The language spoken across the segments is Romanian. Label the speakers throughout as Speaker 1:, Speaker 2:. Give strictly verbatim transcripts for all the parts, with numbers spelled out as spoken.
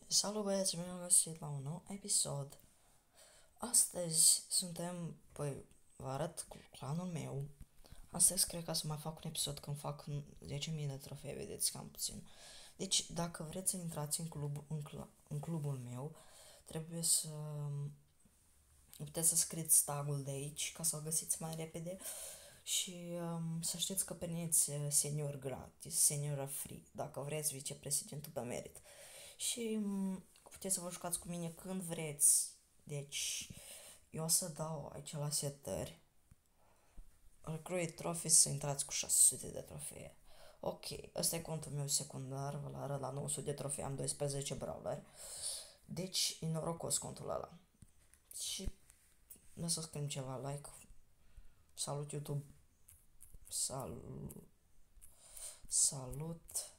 Speaker 1: Salut băieți, bine am găsit la un nou episod. Astăzi suntem, păi, vă arăt cu clanul meu. Astăzi cred că să mai fac un episod când fac zece mii de trofee, vedeți, cam puțin. Deci, dacă vreți să intrați în, club, în, cl- în clubul meu, trebuie să puteți să scrieți tagul de aici ca să-l găsiți mai repede și um, să știți că primiți senior gratis, senior free, dacă vreți vicepresidentul pe merit. Și um, puteți să vă jucați cu mine când vreți. Deci, eu o să dau aici la setări. Recruit trophy să intrați cu șase sute de trofee. Ok, ăsta e contul meu secundar, vă arăt la nouă sute de trofee, am doisprezece brawler. Deci, e norocos contul ăla. Și nu să scriem ceva, like. Salut YouTube. Salut. Salut.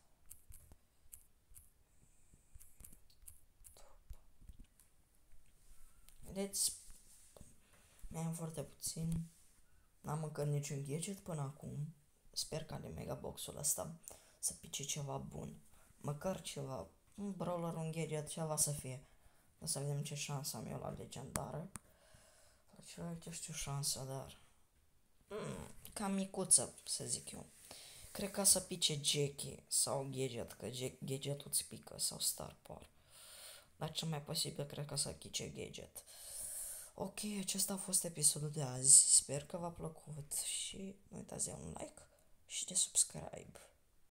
Speaker 1: Vedeți, mi-am foarte puțin. N-am încă niciun gadget până acum. Sper ca de megaboxul ăsta să pice ceva bun. Măcar ceva, un brawler, un gadget, ceva să fie. O să vedem ce șansă am eu la legendară. La celelalte știu șansa, dar... Mm, cam micuță, să zic eu. Cred că să pice Jackie sau gadget, că gadgetul îți pică, sau Star Power. Dar cel mai posibil cred că să pice gadget. Ok, acesta a fost episodul de azi. Sper că v-a plăcut și nu uitați de un like și de subscribe.